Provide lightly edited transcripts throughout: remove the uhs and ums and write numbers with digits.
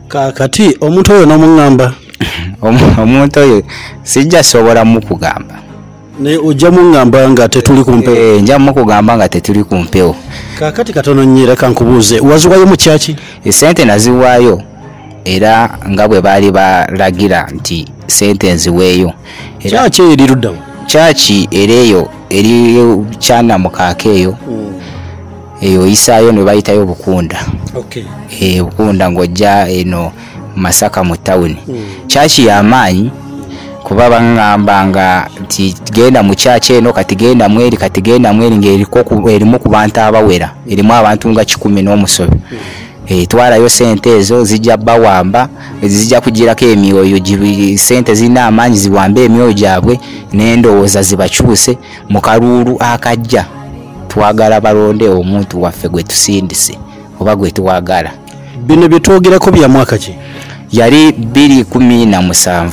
Kakati omuntu oyo n'omungamba omuntu oyo sijja sobola mu kugamba ne ojja mungamba nga tetuli ku mpewo. Nja mu kugamba nga tetuli ku mpewo. Kakati katono nnyira kankubuuze waziwayo mu kyaki? Sente naziwaayo era nga bwe baali balagira nti sente nziweeyo. Kyaki eri luddawo? Kyaki ereeyo eri kyana mukaaka eyo eyo oyisaayo ne bayitayo Bukunda. Bukunda ng'ojja eno Masaka mu tawuni. Kyaki y'amaanyi kuba baŋŋamba nga nti genda mu kyaki eno kati genda mweri ng'erimu ku bantu abawera erimu abantu nga 10 n'omusobe. Twalayo sente ezo zijja bawamba zijja kugirako emyoyo sente zina amaanyi ziwambe emyoyo gyabwe n'endowooza zibakyuse mu kaluulu akajja. Twagala balonde omuntu waffe gwe tusindise oba gwe twagala. Bino bye twogerako bya mwaka ki? Yali 2017.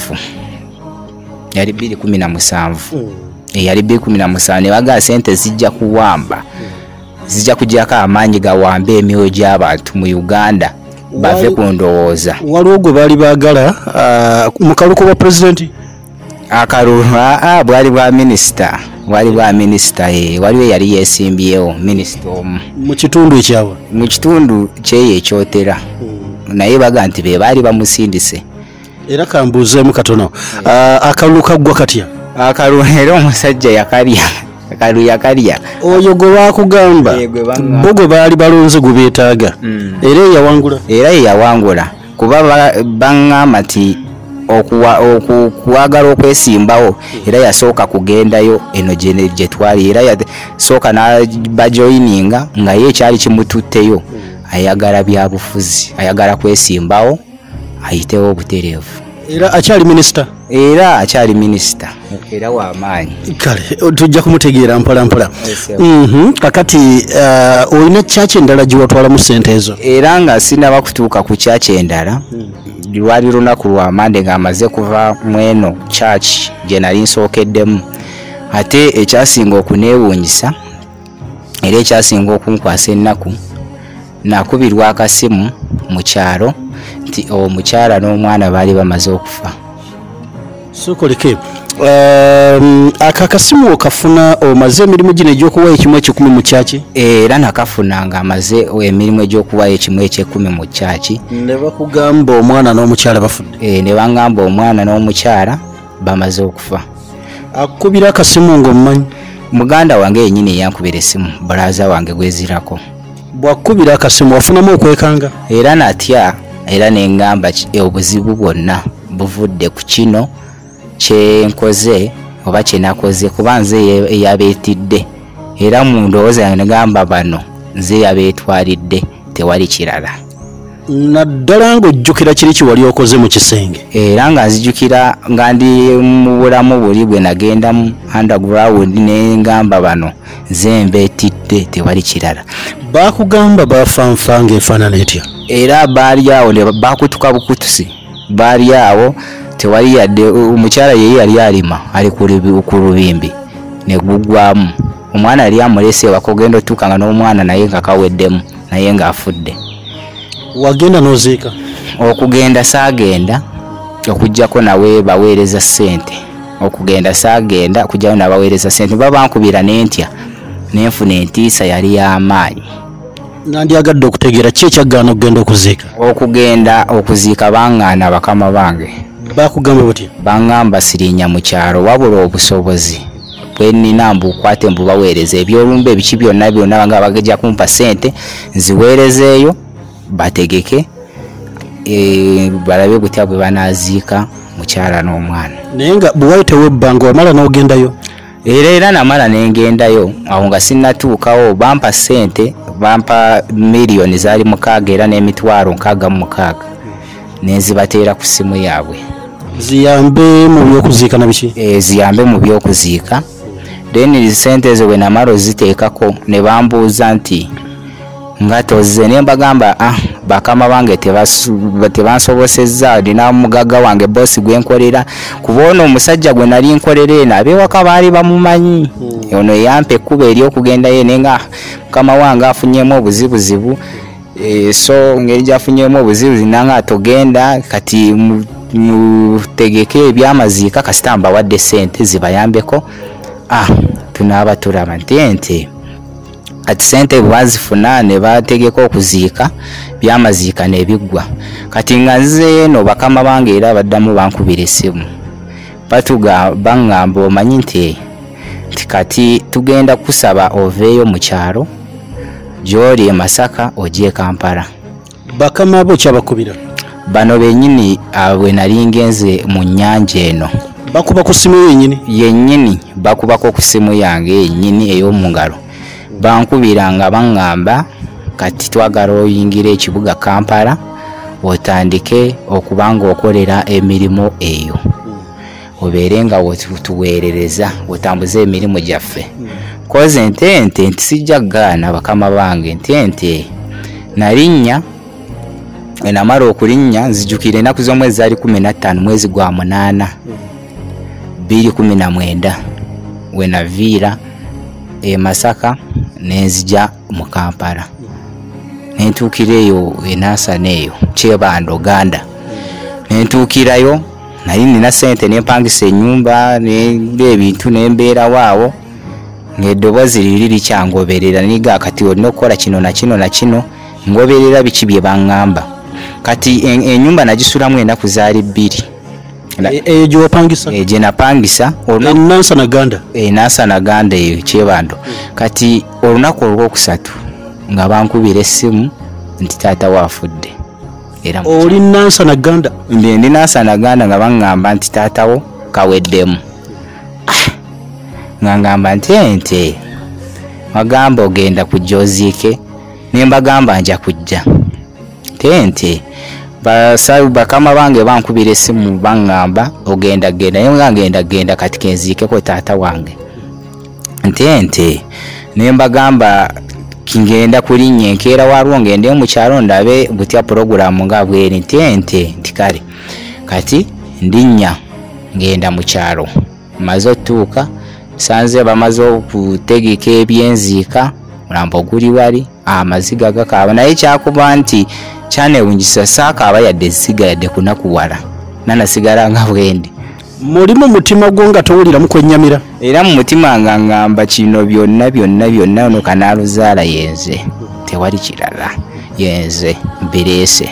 Yali 2017. Yali 2017 ne baga sente zijja kuwamba. Zijja kujjako amaanyi gawambe emyoyo gy'abantu mu Uganda bave ku ndowooza. Waliwo gwe baali baagala mu kaluko bwa pulezidenti? Akalulu bwali bwa minisita. Wali bwa minisita waliwo yali yeesimbyewo minisita omu. Mu kitundu ekyawa? Mu kitundu kyeyo ekyotera. Naye baga nti be baali bamusindise. Era kambuuzeemu katono. Akalulu kaggwa katya? Akalulu era omusajja yakalya. Akalulu yakalya. Oyo gwe baakugamba bo gwe baali balonze gwe beetaaga. Era yawangula? Era yawangula kuba baŋŋamba nti okuwagala okwesimbawo era yasooka kugendayo eno gye twali era yasooka n'abajoyininga nga ye ekyali kimututteyo ayagala byabufuzi ayagala kwesimbawo ayitewo obutereevu. Era akyali minisita? Era akyali minisita era w'amaanyi. Kale tujja kumutegeera mpola mpola. Kakati olina kyaki endala gye watwalamu ssente ezo? Era nga sinaba kutuuka ku kyaki endala lwali lunaku lwa Mande ng'amaze kuva mweno kyaki gye nali nsookeddemu. Ate ekyasinga okuneewuunyisa era ekyasinga okunkwasa ennaku nakubirwa akasimu mu kyalo nti omukyala n'omwana baali bamaze okufa. Sokoleke akakasimu okafuna omaze emirimu gino egy'okuwaayo 1:10 mu kyaki? Era nakafuna nga amaze emirimu egy'okuwaayo 1:10 mu kyaki. Ne bakugamba omwana n'omukyala bafudde? Ne bangamba omwana n'omukyala bamaze okufa. Akukubira akasimu ng'omumanyi? Muganda wange yennyini eyankubira essimu balaza wange gwezirako. Bwakubira akasimu wafunamu okwekanga? Era natya era nengamba obuzibu bwonna buvudde ku kino kyenkoze oba kyenakoze kuba nze eyabeetidde era mu ndowooza yange negamba bano nze yabeetwalidde tewali kirala. Naddala ng'ojjukira kiri kiwali okoze mu kisenge? Era nga nzijukira nga ndi mu bulamu buli bwe nagendamu underground nengamba bano nze mbeetidde tewali kirala. Baakugamba bafanfa ng'efaanana etya? Era baali awo ne baakutuka bukutusi baali awo tewali yadde omukyala yeye yali alima ali ku lubimbi ne gugwamu omwana yali amulese bakogenda otuuka nga n'omwana naye nga kaweddemu naye ng'afudde. Wagenda n'oziika? Okugenda saagenda okujjako nawe baweereza ssente. Okugenda saagenda okujjayo nabaweereza ssente babankubira n'entya nenfuna entiisa yali y'amaanyi. Nandyagadde okutegeera ki ekyaggaana okugenda okuziika? Okugenda okuziika baŋŋaana bakama bange. Baakugamba butya? Baŋŋamba sirinya mu kyalo wabula obusobozi bwe nnina mbukwate mbubaweereza ebyolumba ebiki byonna nga bagejja kumpa ssente nziweerezeeyo bategeke balabe gutya bwe banaaziika mukyala n'omwana. Naye nga bwe wayitewo ebbanga wamala n'ogendayo? Era namala nengendayo awo nga sinnatuukawo bampa ssente bampa miliyoni zaali 6 era n'emitwalo 66 nenzibateera ku ssimu yaabwe ziyambe mu byokuziika na biki? Ziyambe mu byokuziika. Then ssente ezo bwe namala oziteekako ne bambuuza nti nga tozze ne mbagamba bakama bange tebansobosezza ndina mugagga wange bosi gwenkolera kuba ono omusajja gwe nali nkolera eno ab'ewaka baali bamumanyi ono yampa ekkuba ery'okugenda ye nenga mukama wange afunyeemu obuzibuzibu So ngeri jafunyemu obuzibu nanga togenda kati mutegeke ebyamaziika kasitamba wadde sente zibayambeko tunaba tulaba ntente ati sente bwazifuna ne bategeka okuziika byamaziika nebigwa kati nga nze no bakama bange era baddamu bankubira essimu bangamba omanyi nti kati tugenda kusaba oveeyo mu kyalo gy'oli e Masaka ojje Kampala. Bakama abo kyabakubira bano bennyini bwe nali ngenze mu nnyanja eno bakuba ku ssimu yennyini bakubako ku ssimu yange yennyini ey'omu ngalo bankubira nga baŋŋamba kati twagala oyingire ekibuga Kampala otandike okuba ng'okolera emirimu eyo obeere nga tuweerereza otambuze emirimu gyaffe koze ntente sijja kugaana bakama bange ntente nalinnya enamala okulinnya nzijukira ennaku z'omwezi zaali 15 mwezi gwa 8 2019 we naviira e Masaka nenzija mu Kampala nentuukira eyo enansana eyo Kyebando Ganda nentuukirayo nali nina sente nempangisa ennyumba n'ebintu nembeera waawo ng'eddoboozi liri kyangoberera niga kati olina okukola kino na kino na kino ngoberera biki bye baŋŋamba kati ennyumba nagisulamu ennaku zaali 2 eyo gy'opangisa gye napangisa Nansana Ganda eyo Kyebando kati olunaku olwokusatu nga bankubira essimu nti taata waafudde era oli Nansana Ganda ndi Nansana Ganda nga baŋŋamba nti taatawo kaweddemu nga ngamba ntente bagamba ogenda kujja oziike nembagamba nja kujja ntente bakama bange bankubira essimu baŋŋamba ogenda genda naye nga ngenda genda kati kenziikeko taata wange ntente nembagamba kingenda kulinnya enkeera waliwo ngende mu kyalo ndabe butya puroguramu nga bweri ntente nti kale kati ndinnya ngenda mu kyalo maze otuuka sanze bamaze okutegeka ebyenziika mulambo guli wali amaziga gakaaba naye kyakuba nti kyanewunjisa saakaaba yadde esiga yadde kunakuwala nanasigala nga bwendi mulimu mutima gwo nga towuliramu kwennyamira era mu mutima nga ngamba kino byonna ono kanaaluzaala yenze tewali kirala yenze mbireese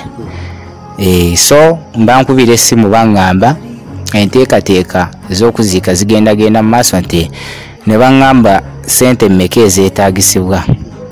so mbankubira essimu baŋŋamba enteekateeka ez'okuziika zigenda mu maaso nti ne baŋŋamba sente mmeka ezeetaagisibwa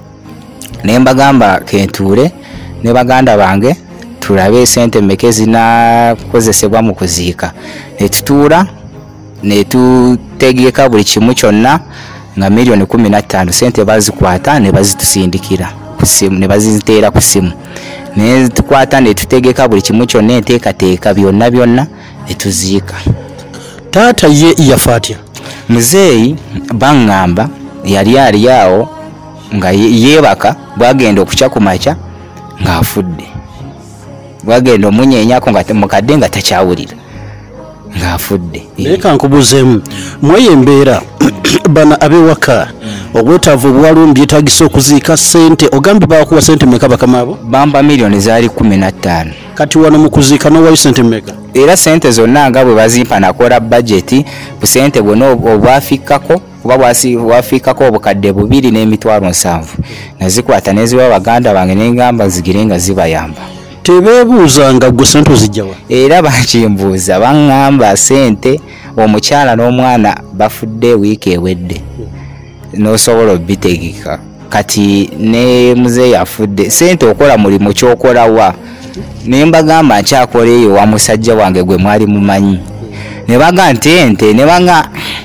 ne mbagamba kentuule ne baganda bange tulabe sente mmeka ezinakozesebwa mu kuziika ne tutuula ne tutegeeka buli kimu kyonna nga miliyoni 15 sente bazikwata ne bazitusindikira ku ssimu ne baziteera ku ssimu ne tukwata ne tutegeeka buli kimu kyonna enteekateeka byonna ne tuziika. Taata ye yafa atya? Muzeeyi baŋŋamba yali awo nga yeebaka bwagenda okukya ku makya ng'afudde bwagenda omunyeenyako nga mukadde nga takyawulira ng'afudde. Leka nkubuzeemu mweyo embeera bana abewaka obwetaavu obwaliwo byetaagisa okuziika sente ogambye bakuwa sente mmeka bakama abo? Bamba miliyoni zaali 15. Kati wano mu kuziika n'owayo sente mmeka? Era sente zonna nga bwe bazimpa nakola budget ku sente bwonna obwafikkako kuba bwafikkako obukadde 2,700 nazikwata neziwa baganda bange nengamba zigire nga zibayamba. Tebeebuuza nga gwe sente ozijjawa? Era bakimbuuza baŋŋamba sente omukyala n'omwana bafudde wiiki ewedde n'osobola obitegeka kati ne muzeeyi afudde sente okola mulimu kyokolawa ne mbagamba nkyakola eyo wa musajja wange gwe mwali mumanyi ne baga ntente ne banga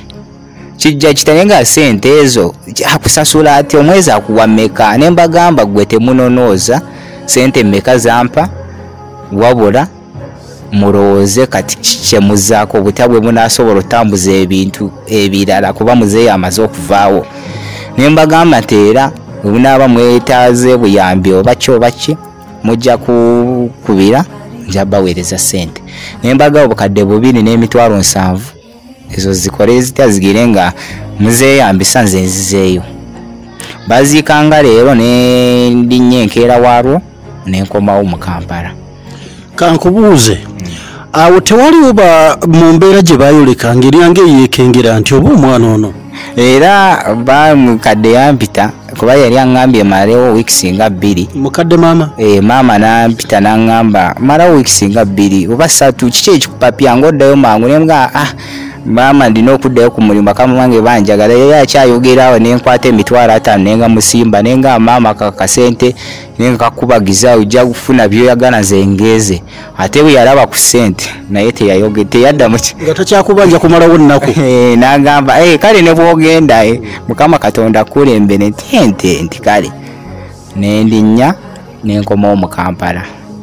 kijja kitalenga sente ezo akusasula ati omwezi akuwa mmeka ne mbagamba gwe temunonooza sente mmeka zampa wabula mulowooze kati kyemuzaako obutabwe munasobola otambuza ebintu ebirala kuba muzeeyi amaze okuvaawo ne mbagamba teera obunaaba mwetaaze buyambi oba ki mujja kukubira nja baweereza sente ne mbaga obukadde 2,700 ezo zikole zitya zigire nga muzeeyi ambisa nze nzizeeyo baziikanga leero ne ndinnya enkeera waalwo nenkomawo mu Kampala. Kankubuuze awo tewaliwo ba mu mbeera gye bayoleka ngeri yange yeekengera nti oba omwana ono era bamukadde yampita kuba yali aŋŋambye malewo weeks nga 2. mukadde maama maama nampita naŋŋamba malawo weeks nga 2 oba 3 kiki ekikupapya ng'oddayo mangu nenga maama ndina okuddayo ku mulimu bakama wange banjagala yali akyayogera awo nenkwata emitwalo 5 nenga musimba nenga maama kasente nenga kakubagiza ojja kufuna byoyagala zengeeze ate bwe yalaba ku sente naye teyayogedde yadda mu nga takyakubanja kumalawo nnaku n'agamba kale ne bwogenda mukama katonda kulembere nti kale nendinnya nenkomawo mu Kampala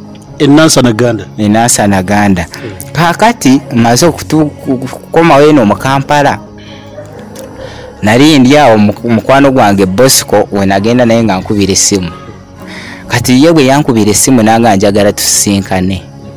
Enansa Naganda. Kakati maze okukomawo eno mu Kampala nali ndi awo mukwano gwange Bosco we nagenda naye nga nkubira essimu. Kati ye bwe yankubira essimu nanga njagala tusisinkane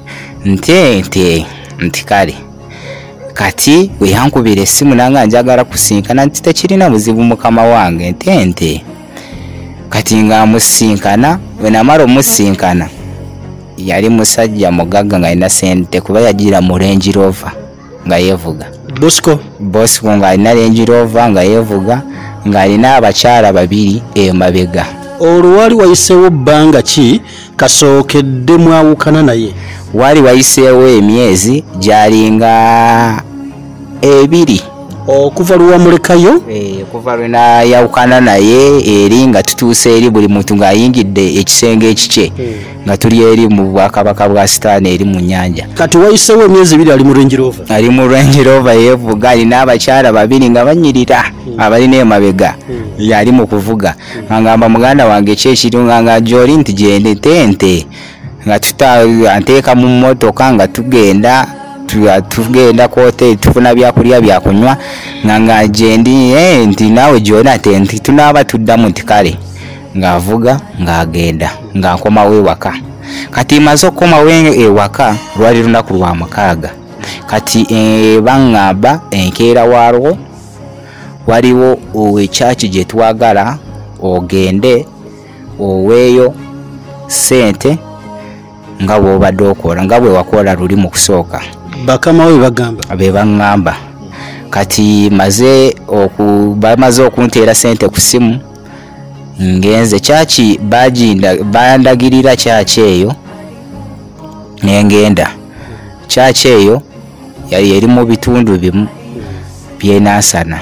nti kale kati we yankubira essimu nanga njagala kusinkana nti tekirina buzibu mukama wange nti kati nga musinkana we namala omusinkana yali musajja mugagga nga alina sente kuba yagira mu Range Rover nga yevuga. Bosco nga alina Range Rover nga yevuga nga alina abakyala 2 emabega. Olwo wali wayiseewo bbanga ki kasookedde mwawukana naye? Wali wayiseewo emyezi gyalinga 2. Okuva luwamulekayo kuva lwena yawukana naye eri nga tutuuse eri buli muntu ng'ayingidde ekisenge ekikye nga tuli eri mu Bwakabaka bwa Sitaani eri mu nnyanja. Kati wayiseewo emyezi 2 ali mu Range Rover? Ali mu Range Rover yevuga alina abakyala 2 nga banyirira abalina emabega yali mu kuvuga ngamba muganda wange kyekiri nga gyoli nti gyende tente nga anteeka mu mmotoka nga tugenda kote tufuna byakulya byakunywa nga gyendi nti naawe gyona nti tunaaba tuddamu nti kale ng'avuga ng'agenda nga nkomawo ewaka. Kati maze okukomawo ewaka lwali lunaku lwa 6. Kati baŋŋamba enkeera waalwo waliwo ekyaki gye twagala ogende oweeyo sente nga bw'obadde okola nga bwe wakola luli mu kusooka. Bakama we bagamba be baŋŋamba. Kati bamaze okunteera sente ku simu ngenze kyaki bandagirira kyaki eyo nengenda. Kyaki eyo yali eri mu bitundu bimu byenansana.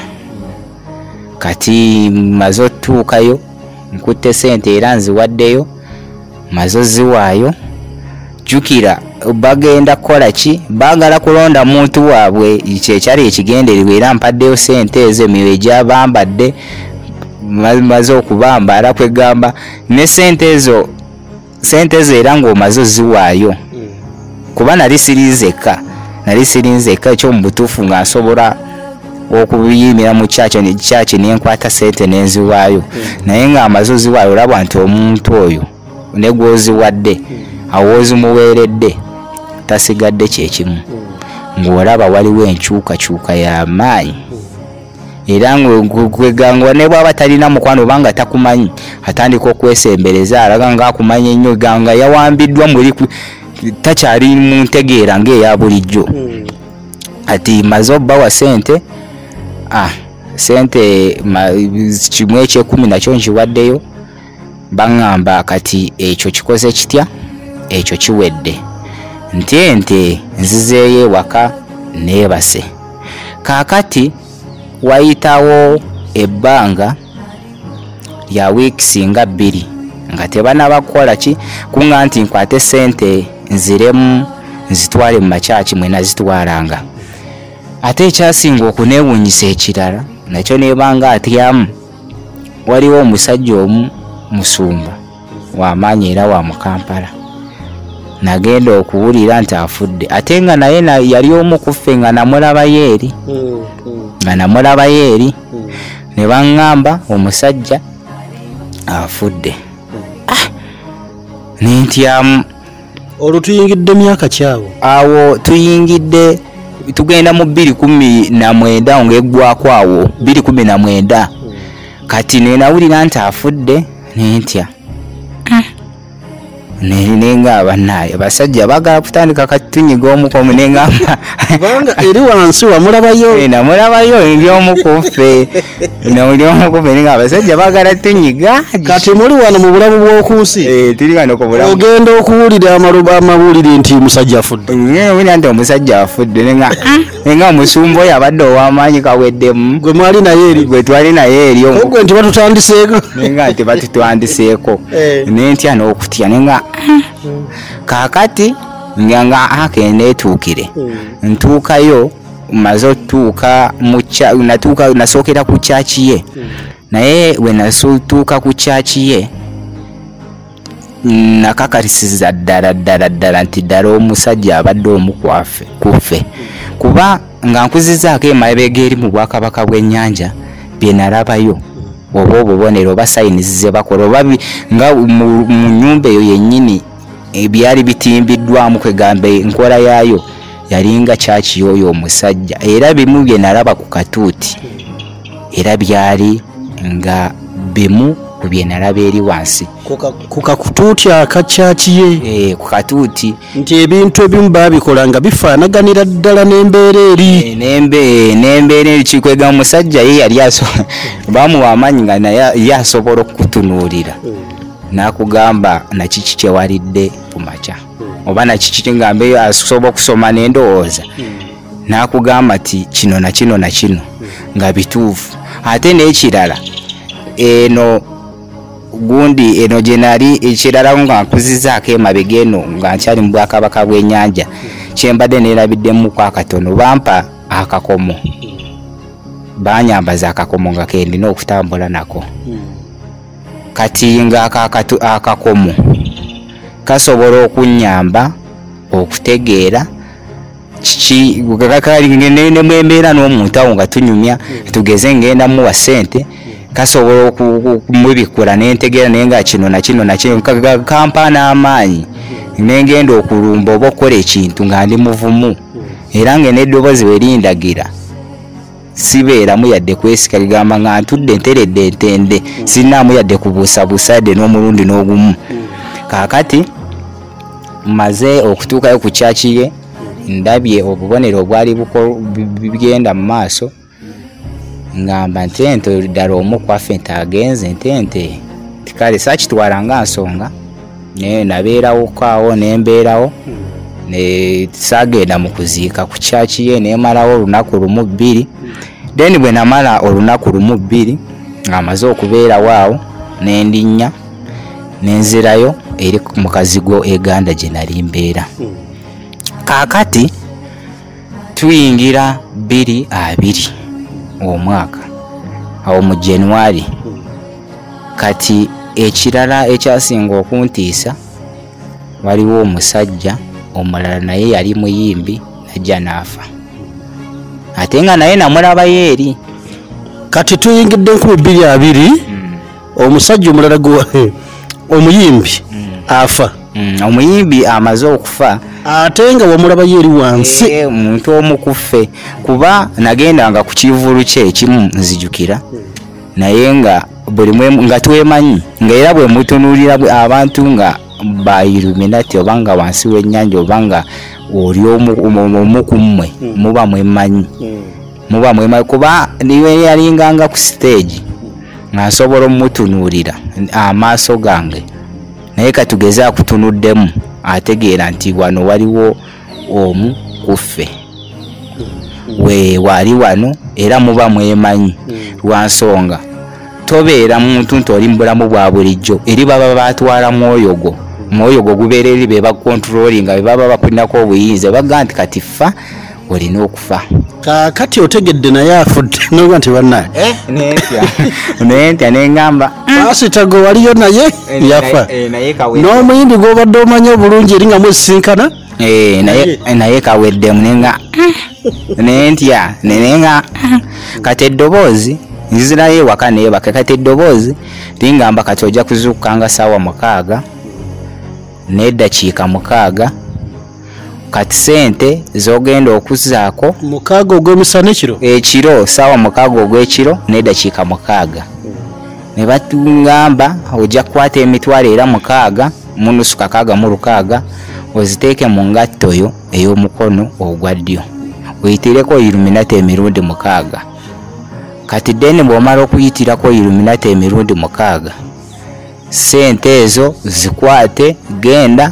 Kati maze otuukayo nkutte sente era nziwaddeyo maze ziwaayo. Jukira bagenda kukola ki bagala kulonda muntu waabwe kyekyali ekigendererwa era mpaddeyo sente ezo emiwe gyabambadde maze okubambala kwegamba ne sente ezo era ng'omaze ziwaayo kuba nali sirinzeka ekyo mu butuufu nga nsobola okubiyimira mu kyaki nenkwata sente nenziwaayo naye nga amaze ziwaayo olaba nti omuntu oyo ne gwoziwadde awozimuweeredde tasigadde kyekimu ng'olaba waliwo enkyukakyuka y'amaanyi era ngweganga ne bw'aba talina mukwano obanga takumanyi atandika okwesembereza alaga ng'akumanya ennyo ganga yawambiddwa takyali mu ntegeera ng'eya bulijjo. Ati maze obbawa sente kimu ekyekumi nakyo nkiwaddeyo baŋŋamba kati ekyo kikoze kitya ekyo kiwedde nti nzizeeyo ewaka neebase. Kaakati wayitawo ebbanga lya weeks nga 2 nga tebanaba kukola ki kuŋŋa nti nkwate sente nziremu nzitwale mu makyaki mwe nazitwalanga. Ate ekyasinga okuneewuunyisa ekirala nakyo neebanga atyamu waliwo omusajja omu musumba w'amaanyi era wa mu Kampala nagenda okuwulira nti afudde ate nga naye yali omu ku ffe nga namulabayo eri ne baŋŋamba omusajja afudde. Nintyamu. Olwo tuyingidde myaka kyawo awo tuyingidde tugenda mu 2019 ng'eggwako awo 2019 kati nenawulira nti afudde nentya Nenga banaye basajja bagala kutandika katunyiga omukomu nenga banga eri wansi wamulabayo namulabayo ndi omukufe ndi omukufe nenga basajja bagala tunyiga kati muli wano mu bulamu bw'okunsi tuli wano ku bulamu ogenda okuwulira amawulire nti musajja afudde wina nti omusajja afudde nenga omusumba oyo abadde ow'amaanyi kaweddemu gwe mwali naye eri gwe twali naye eri ogwe nti batutandiseeko nenga nti batutwandiseeko nentya n'okutya nenga kakati nga akende etuukire ntuukayo maze otuuka nasookera ku kyaki ye naye we natuuka ku kyaki ye nakakarisiza ddala nti ddala omusajja abadde omukuffe kuba nga nkuzizaako emabega eri mu bwakabaka bw'ennyanja bye nalabayo oba obubonero oba sayinizi ze bakola oba nga mu nnyumba eyo yennyini ebyali bitimbiddwamu kwegamba enkola yaayo yalinga kyaki y'oyo omusajja era bimu bye nalaba ku katuuti era byali nga bimu ku bye nalaba eri wansi ku kakutuuti akakyaki ye ku katuuti nti ebintu ebimu baabikola nga bifaanaganira ddala n'embeera eri n'embeera eri kikwega omusajja ye yali bamuwa amaanyi nga naye asobola okutunuulira nakugamba nakiki kyewalidde ku makya oba nakiki ngambe asobola okusoma n'endowooza nakugamba ti kino na kino na kino nga bituufu ate n'ekirala eno gundi eno gye nali ekirala nga nkuzizaako emabega eno nga nkyali mu bwakabaka bw'ennyanja kyembadde neerabiddemu akatono bampa akakomo banyambaza akakomo nga kendina okutambula nako kati nga akakomo kasobola okunyamba okutegeera kiki nemwembeera n'omuntu awo nga tunyumya tugeze ngenda muwa sente kasobola okumubikula nentegeera naye nga kino na kino na kino kampa n'amaanyi nengenda okulumba oba okukola ekintu nga ndi muvumu era nga n'eddoboozi werindagira sibeeramu yadde kwesika ligamba nga ntudde nteredde entende sinaamu yadde kubuusabuusa yadde n'omulundi n'ogumu kaakati maze okutuukayo ku kyaki ye ndabye obubonero obwali bigenda mu maaso ngamba ntente ddala omu kwaffe ntagenze ntente tikale saakitwala nga nsonga nabeerawo kaawo nembeerawo saagenda mu kuziika ku kyaki ye nemalawo olunaku lumu bbiri then bwe namala olunaku lumu bbiri ng'amaze okubeerawo awo nendinnya nenzirayo eri mukazigo eganda gye nali mbeera kaakati tuyingira 2020 omwaka awo mu January kati ekirala ekyasinga okuntiisa waliwo omusajja omulala naye yali muyimbi najja naafa ate nga naye namulaba yeeri kati tuyingidde 2020 omusajja omulala omuyimbi afa omuyimbi amaze okufa ate nga wamulaba yeeri wansi omuntu omukuffe kuba nagendanga ku kivulu kye ekimu nzijukira naye nga buli nga twemanyi nga era bwe mutunuulira abantu nga ba Illuminati oba nga wansi w'ennyanja oba nga oli omu ku mmwe muba mwemanyi kuba niwe yalinganga ku stage nga nsobola omutunuulira amaaso gange naye katugeze akutunuddemu ategeera nti wano waliwo omu kuffe wali wano era muba mwemanyi lwa nsonga tobeera muntu nti oli mu bulamu bwa bulijjo eri baba batwala mwoyo gwo gubeera eri be bakontrolinga be baba bakulinako obuyinza baga nti kati ffa olina okufa kati otegedde naye afudde noga nti bannaye nentya nengamba asitago waliyo naye yafa n'omuyimbi gwobadde omanye obulungi eri nga mwesisinkana naye kaweddemu nenga nentya nenenga kati eddoboozi nzirayo ewaka neebaka kati eddoboozi lingamba kati ojja kuzuukanga ssaawa 6 n'eddakiika 6 kati sente zogenda okuzaako 6 ogw'emisana ekiro ssaawa 6 ogw'ekiro n'eddakiika 6 ne batungamba ojja kukwata emitwalo era 6 munusu kakaaga mu lukaaga oziteeke mu ngatto yo ey'omukono ogwa ddyo oyitireko Illuminati emirundi 6 kati deni bw'omala okuyitirako Illuminati emirundi 6 sente ezo zikwate genda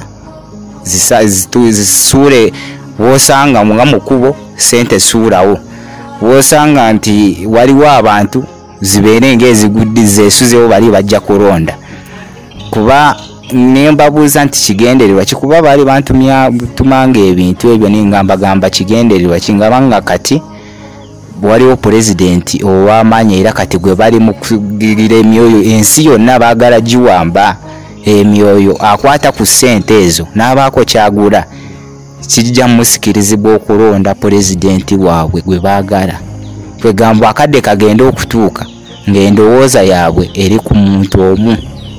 zisuule wosanga nga mukubo sente suulawo wosanga nti waliwo abantu zibeere ng'eziguddiza esuzewo bali bajja kulonda kuba nembabuuza nti kigendererwa kikuba bali bantumanga ebintu ebyo ningambagamba kigendererwa kingabanga kati waliwo pulezidenti ow'amaanyi era kati gwe bali mu kugirira emyoyo ensi yonna baagala giwamba emyoyo akwata ku ssente ezo n'abaako kyagula kijja musikirizibwa okulonda pulezidenti waabwe gwe baagala kwegamba akadde kagenda okutuuka ng'endowooza yaabwe eri ku muntu omu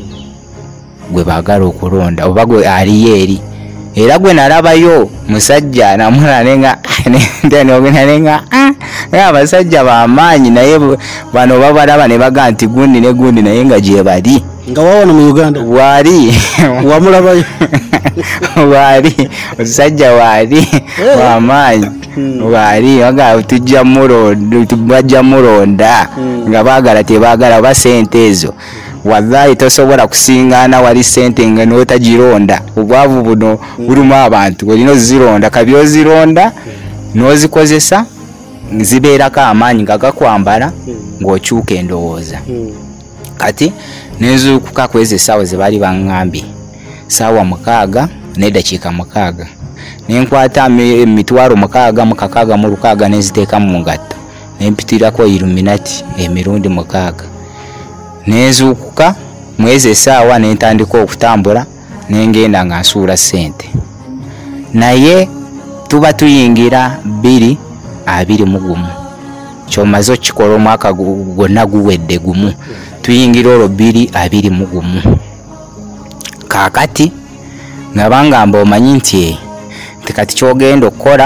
gwe baagala okulonda oba gwe aliyo eri era gwe nalabayo musajja namulanenga ndenogwenanenga abasajja b'amaanyi naye bano babalaba ne baga nti gundi ne gundi naye nga gye bali nga wawana mu Uganda wali wamulabayo wali omusajja wali w'amaanyi wali baga tujja mulonda nga baagala tebaagala oba sente ezo wallahi tosobola kusingaana wali sente nga n'otagironda obwavu buno bulimu abantu olina ozironda kabi ozironda n'ozikozesa zibeerako amaanyi nga gakwambala ng'okyuka endowooza kati nenzuukuka kwezi essaawa ze baali baŋŋambye ssaawa 6 n'eddakiika 6 nenkwata emitwalo 6 mu kakaaga mu lukaaga nenziteeka mu ngatto nempitirako Illuminati emirundi 6 nenzuukuka mwezi essaawa nentandika okutambula nengenda nga nsuula ssente naye tuba tuyingira 2021 kyomaze okikola omwaka gwonna guwedde gumu tuyingira olwo 2021 kaakati ngabangamba omanyi nti kati kyogenda okukola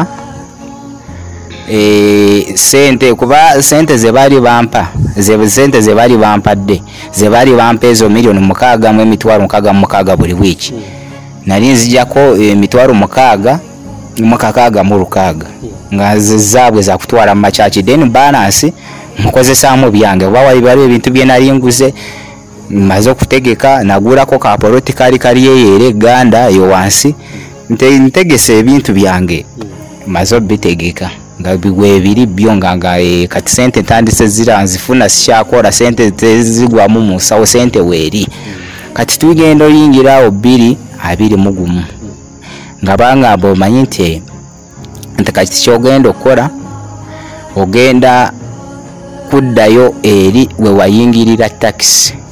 sente kuba sente ze bali bampa sente ze bali bampadde ze bali bampa ezo milioni 6 mu emitwalo 6 buli wiki nali nzijako emitwalo 6 mu kakaaga mu lukaaga nga zaabwe za kutwala mu machachi then balance mukozesaamu byange oba wali ebintu bye nali nguze maze okutegeka nagulako ka politikali kali yeyere Uganda yo wansi ntegese ebintu byange maze obitegeka nga bigwe biri byo nga kati sente tandise zira nzifuna sikyakora sente tezigwa mu musawo sente weeri kati tugenda oyingirawo 2021 nga bangamba omanyi nti kati kyogenda okukola ogenda kuddayo eri we wayingirira taxi